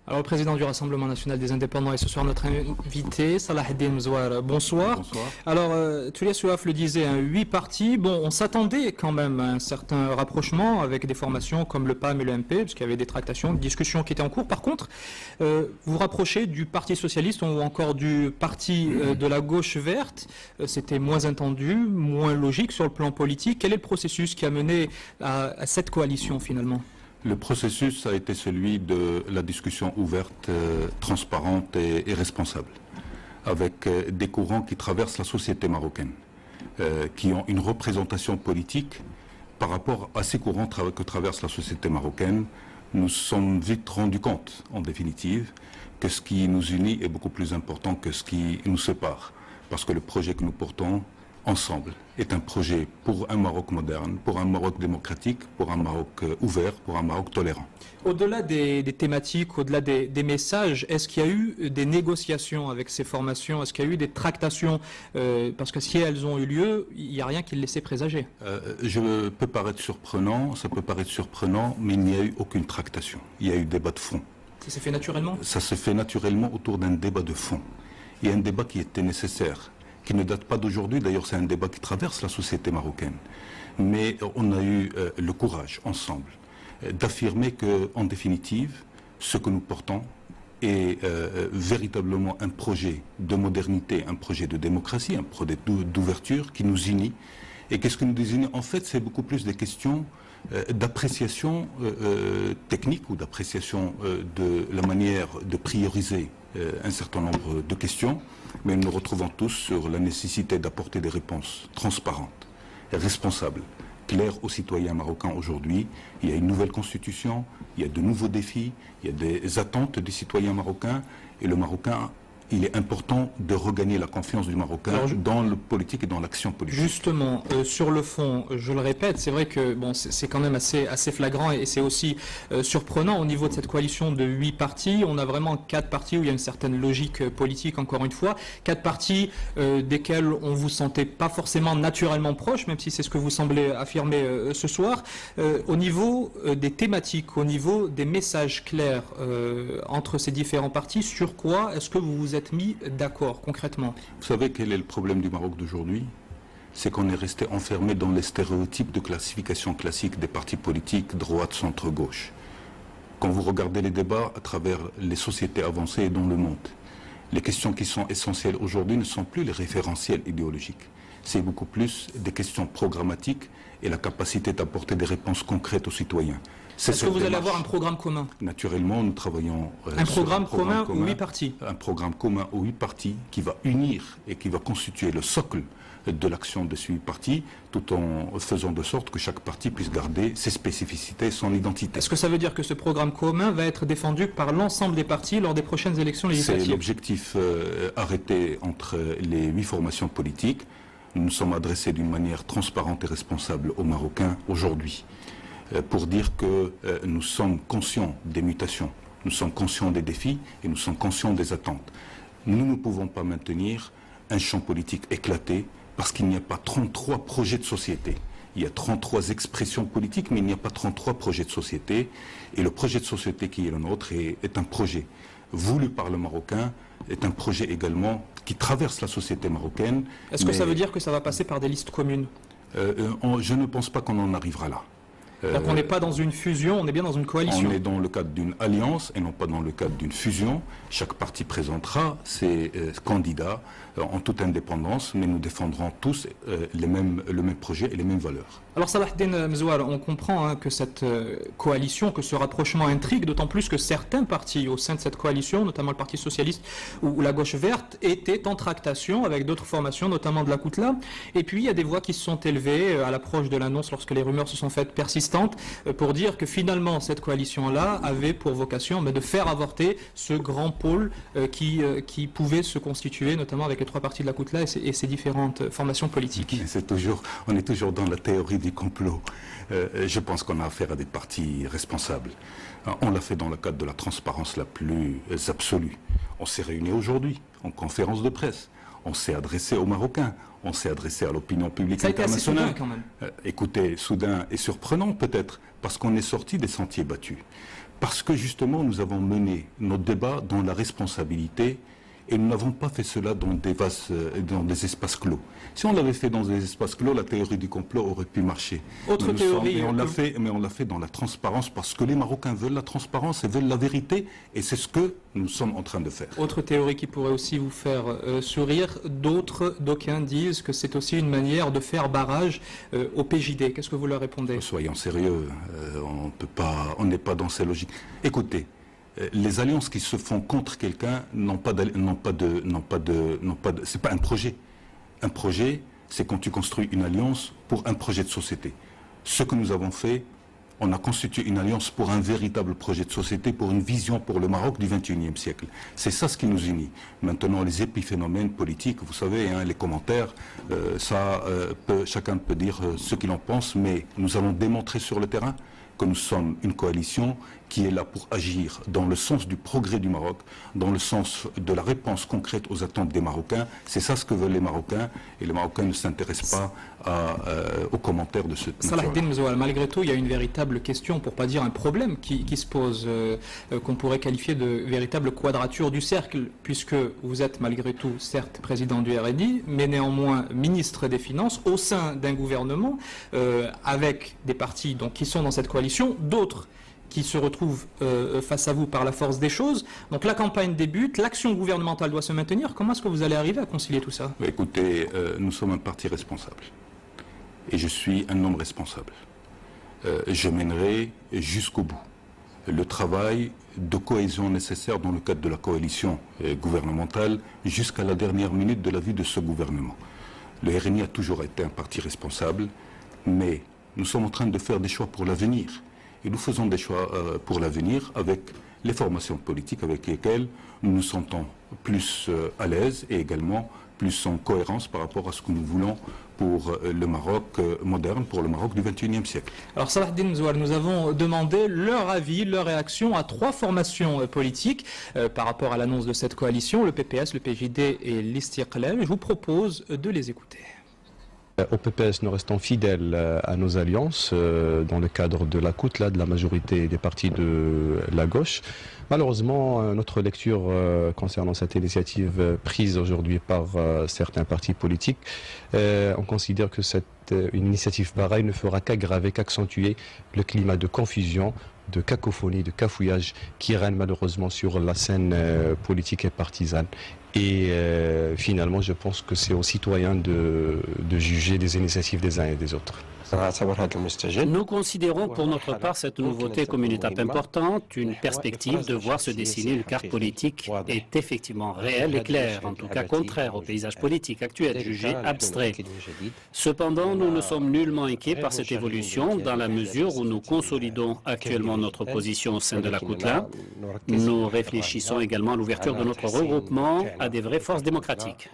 Alors, le président du Rassemblement national des indépendants est ce soir notre invité, Salah Eddine Mzouar. Bonsoir. Bonsoir. Alors, Toulia Souaf le disait, 8 partis. Bon, on s'attendait quand même à un certain rapprochement avec des formations comme le PAM et le MP, parce qu'il y avait des tractations, des discussions qui étaient en cours. Par contre, vous rapprochez du Parti socialiste ou encore du parti de la gauche verte. C'était moins entendu, moins logique sur le plan politique. Quel est le processus qui a mené à cette coalition finalement ? Le processus a été celui de la discussion ouverte, transparente et responsable, avec des courants qui traversent la société marocaine, qui ont une représentation politique par rapport à ces courants que traverse la société marocaine. Nous sommes vite rendus compte, en définitive, que ce qui nous unit est beaucoup plus important que ce qui nous sépare, parce que le projet que nous portons ensemble est un projet pour un Maroc moderne, pour un Maroc démocratique, pour un Maroc ouvert, pour un Maroc tolérant. Au-delà des thématiques, au-delà des messages, est-ce qu'il y a eu des négociations avec ces formations? Est-ce qu'il y a eu des tractations? Parce que si elles ont eu lieu, il n'y a rien qui le laissait présager. Je peux paraître surprenant, ça peut paraître surprenant, mais il n'y a eu aucune tractation. Il y a eu débat de fond. Ça s'est fait naturellement? Ça se fait naturellement autour d'un débat de fond. Il y a un débat qui était nécessaire, qui ne date pas d'aujourd'hui. D'ailleurs, c'est un débat qui traverse la société marocaine. Mais on a eu le courage, ensemble, d'affirmer que, en définitive, ce que nous portons est véritablement un projet de modernité, un projet de démocratie, un projet d'ouverture qui nous unit. Et qu'est-ce que nous unit? En fait, c'est beaucoup plus des questions d'appréciation technique ou d'appréciation de la manière de prioriser un certain nombre de questions, mais nous nous retrouvons tous sur la nécessité d'apporter des réponses transparentes et responsables, claires aux citoyens marocains aujourd'hui. Il y a une nouvelle constitution, il y a de nouveaux défis, il y a des attentes des citoyens marocains, et le Marocain, il est important de regagner la confiance du Marocain dans le politique et dans l'action politique. Justement, sur le fond, je le répète, c'est vrai que bon, c'est quand même assez flagrant et c'est aussi surprenant au niveau de cette coalition de 8 partis. On a vraiment 4 partis où il y a une certaine logique politique, encore une fois. 4 partis desquels on vous sentait pas forcément naturellement proche, même si c'est ce que vous semblez affirmer ce soir. Au niveau des thématiques, au niveau des messages clairs entre ces différents partis, sur quoi est-ce que vous vous êtes mis d'accord concrètement? Vous savez quel est le problème du Maroc d'aujourd'hui? C'est qu'on est resté enfermé dans les stéréotypes de classification classique des partis politiques droite, centre, gauche. Quand vous regardez les débats à travers les sociétés avancées et dans le monde, les questions qui sont essentielles aujourd'hui ne sont plus les référentiels idéologiques. C'est beaucoup plus des questions programmatiques et la capacité d'apporter des réponses concrètes aux citoyens. Est-ce que vous allez avoir un programme commun? Naturellement, nous travaillons un programme commun aux 8 partis. Un programme commun aux 8 partis qui va unir et qui va constituer le socle de l'action de ces 8 partis, tout en faisant de sorte que chaque parti puisse garder ses spécificités et son identité. Est-ce que ça veut dire que ce programme commun va être défendu par l'ensemble des partis lors des prochaines élections législatives? C'est l'objectif arrêté entre les 8 formations politiques. Nous nous sommes adressés d'une manière transparente et responsable aux Marocains aujourd'hui, pour dire que nous sommes conscients des mutations, nous sommes conscients des défis et nous sommes conscients des attentes. Nous ne pouvons pas maintenir un champ politique éclaté parce qu'il n'y a pas 33 projets de société. Il y a 33 expressions politiques, mais il n'y a pas 33 projets de société. Et le projet de société qui est le nôtre est un projet voulu par le Marocain, est un projet également qui traverse la société marocaine. Est-ce que ça veut dire que ça va passer par des listes communes? Je ne pense pas qu'on en arrivera là. Donc on n'est pas dans une fusion, on est bien dans une coalition. On est dans le cadre d'une alliance et non pas dans le cadre d'une fusion. Chaque parti présentera ses candidats en toute indépendance, mais nous défendrons tous le même projet et les mêmes valeurs. Alors Salah Eddine Mzouar, on comprend que cette coalition, que ce rapprochement intrigue, d'autant plus que certains partis au sein de cette coalition, notamment le Parti socialiste ou la gauche verte, étaient en tractation avec d'autres formations, notamment de la Koutla. Et puis il y a des voix qui se sont élevées à l'approche de l'annonce, lorsque les rumeurs se sont faites persistantes, pour dire que finalement cette coalition-là avait pour vocation de faire avorter ce grand pôle qui pouvait se constituer, notamment avec les 3 partis de la Koutla et ses différentes formations politiques. On est toujours dans la théorie du complot. Je pense qu'on a affaire à des partis responsables. On l'a fait dans le cadre de la transparence la plus absolue. On s'est réunis aujourd'hui en conférence de presse. On s'est adressé aux Marocains, on s'est adressé à l'opinion publique internationale. Ça a été assez soudain quand même. Écoutez, soudain et surprenant peut-être, parce qu'on est sorti des sentiers battus. Parce que justement, nous avons mené nos débats dans la responsabilité et nous n'avons pas fait cela dans des espaces clos. Si on l'avait fait dans des espaces clos, la théorie du complot aurait pu marcher. Autre théorie. Mais on l'a fait dans la transparence parce que les Marocains veulent la transparence et veulent la vérité et c'est ce que nous sommes en train de faire. Autre théorie qui pourrait aussi vous faire sourire, d'aucuns disent que c'est aussi une manière de faire barrage au PJD. Qu'est-ce que vous leur répondez? Soyons sérieux, on n'est pas dans ces logiques. Écoutez, les alliances qui se font contre quelqu'un c'est pas un projet. Un projet, c'est quand tu construis une alliance pour un projet de société. Ce que nous avons fait, on a constitué une alliance pour un véritable projet de société, pour une vision pour le Maroc du XXIe siècle. C'est ça ce qui nous unit. Maintenant, les épiphénomènes politiques, vous savez, les commentaires, chacun peut dire ce qu'il en pense, mais nous allons démontrer sur le terrain que nous sommes une coalition qui est là pour agir dans le sens du progrès du Maroc, dans le sens de la réponse concrète aux attentes des Marocains. C'est ça ce que veulent les Marocains, et les Marocains ne s'intéressent pas aux commentaires de ce type. Salah Eddine Mzoual, malgré tout, il y a une véritable question, pour ne pas dire un problème, qui se pose, qu'on pourrait qualifier de véritable quadrature du cercle, puisque vous êtes malgré tout, certes, président du RNI, mais néanmoins ministre des Finances, au sein d'un gouvernement, avec des partis donc, qui sont dans cette coalition, d'autres qui se retrouvent face à vous par la force des choses. Donc la campagne débute, l'action gouvernementale doit se maintenir. Comment est-ce que vous allez arriver à concilier tout ça? Écoutez, nous sommes un parti responsable. Et je suis un homme responsable. Je mènerai jusqu'au bout le travail de cohésion nécessaire dans le cadre de la coalition gouvernementale jusqu'à la dernière minute de la vie de ce gouvernement. Le RNI a toujours été un parti responsable, mais nous sommes en train de faire des choix pour l'avenir. Et nous faisons des choix pour l'avenir avec les formations politiques avec lesquelles nous nous sentons plus à l'aise et également plus en cohérence par rapport à ce que nous voulons pour le Maroc moderne, pour le Maroc du XXIe siècle. Alors Salah Eddine Mzoual, nous avons demandé leur avis, leur réaction à 3 formations politiques par rapport à l'annonce de cette coalition, le PPS, le PJD et l'Istiqlal. Je vous propose de les écouter. Au PPS, nous restons fidèles à nos alliances dans le cadre de la Koutla, de la majorité des partis de la gauche. Malheureusement, notre lecture concernant cette initiative prise aujourd'hui par certains partis politiques, on considère que une initiative pareille ne fera qu'aggraver, qu'accentuer le climat de confusion, de cacophonie, de cafouillage qui règne malheureusement sur la scène politique et partisane. Et finalement, je pense que c'est aux citoyens de juger des initiatives des uns et des autres. Nous considérons pour notre part cette nouveauté comme une étape importante, une perspective de voir se dessiner une carte politique est effectivement réelle et claire, en tout cas contraire au paysage politique actuel, jugé abstrait. Cependant, nous ne sommes nullement inquiets par cette évolution dans la mesure où nous consolidons actuellement notre position au sein de la Koutla. Nous réfléchissons également à l'ouverture de notre regroupement à des vraies forces démocratiques.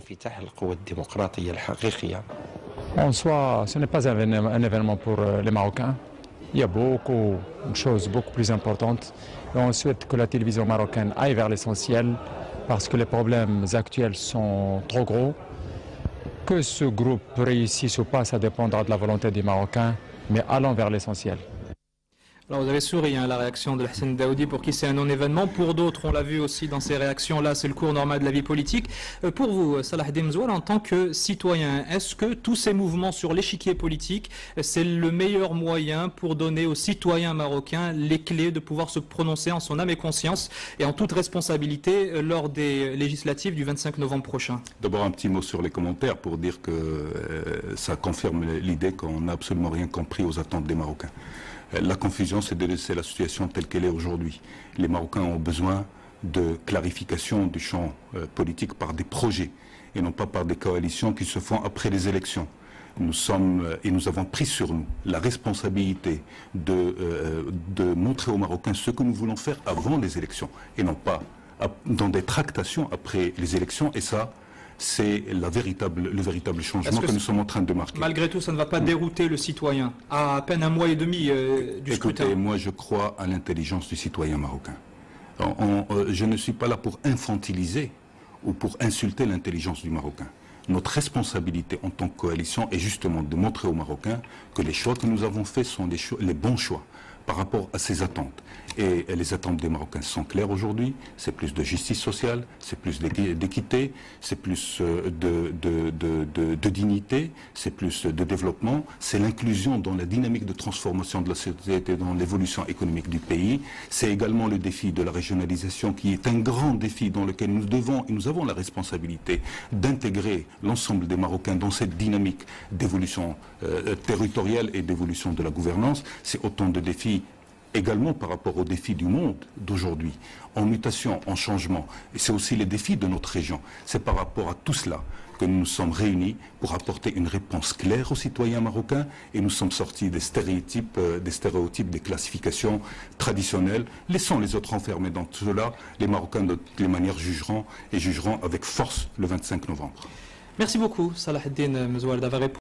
En soi, ce n'est pas un événement pour les Marocains. Il y a beaucoup de choses beaucoup plus importantes. Et on souhaite que la télévision marocaine aille vers l'essentiel parce que les problèmes actuels sont trop gros. Que ce groupe réussisse ou pas, ça dépendra de la volonté des Marocains, mais allons vers l'essentiel. Alors vous avez souri, la réaction de Hassan Daoudi, pour qui c'est un non-événement. Pour d'autres, on l'a vu aussi dans ces réactions-là, c'est le cours normal de la vie politique. Pour vous, Salah Eddine Mzoual, en tant que citoyen, est-ce que tous ces mouvements sur l'échiquier politique, c'est le meilleur moyen pour donner aux citoyens marocains les clés de pouvoir se prononcer en son âme et conscience et en toute responsabilité lors des législatives du 25 novembre prochain? D'abord un petit mot sur les commentaires pour dire que ça confirme l'idée qu'on n'a absolument rien compris aux attentes des Marocains. La confusion, c'est de laisser la situation telle qu'elle est aujourd'hui. Les Marocains ont besoin de clarification du champ politique par des projets et non pas par des coalitions qui se font après les élections. Nous avons pris sur nous la responsabilité de montrer aux Marocains ce que nous voulons faire avant les élections et non pas dans des tractations après les élections. Et ça, c'est le véritable changement que nous sommes en train de marquer. Malgré tout, ça ne va pas dérouter le citoyen à peine un mois et demi du scrutin. Écoutez, moi je crois à l'intelligence du citoyen marocain. Je ne suis pas là pour infantiliser ou pour insulter l'intelligence du Marocain. Notre responsabilité en tant que coalition est justement de montrer aux Marocains que les choix que nous avons faits sont les bons choix. par rapport à ces attentes. Et les attentes des Marocains sont claires aujourd'hui. C'est plus de justice sociale, c'est plus d'équité, c'est plus de dignité, c'est plus de développement, c'est l'inclusion dans la dynamique de transformation de la société, dans l'évolution économique du pays. C'est également le défi de la régionalisation qui est un grand défi dans lequel nous devons et nous avons la responsabilité d'intégrer l'ensemble des Marocains dans cette dynamique d'évolution territoriale et d'évolution de la gouvernance. C'est autant de défis également par rapport aux défis du monde d'aujourd'hui, en mutation, en changement. Et c'est aussi les défis de notre région. C'est par rapport à tout cela que nous nous sommes réunis pour apporter une réponse claire aux citoyens marocains et nous sommes sortis des stéréotypes, des classifications traditionnelles. Laissons les autres enfermés dans tout cela. Les Marocains, de toutes les manières, jugeront et jugeront avec force le 25 novembre. Merci beaucoup, Salah Eddine Mezouar, d'avoir répondu.